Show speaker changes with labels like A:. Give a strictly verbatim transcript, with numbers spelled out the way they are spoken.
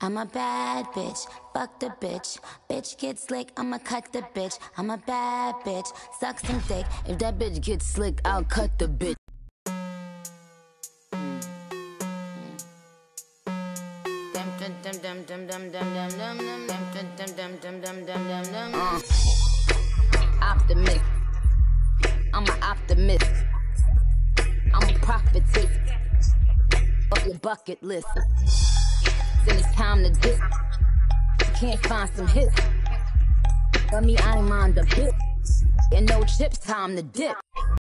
A: I'm a bad bitch, fuck the bitch. Bitch get slick, I'ma cut the bitch. I'm a bad bitch, suck some dick. If that bitch gets slick, I'll cut the bitch. Uh, optimist, I'm an optimist. I'm a prophetess. Fuck your bucket list. Then it's time to dip. Can't find some hits. But me, I ain't mind the bit. And no chips, time to dip.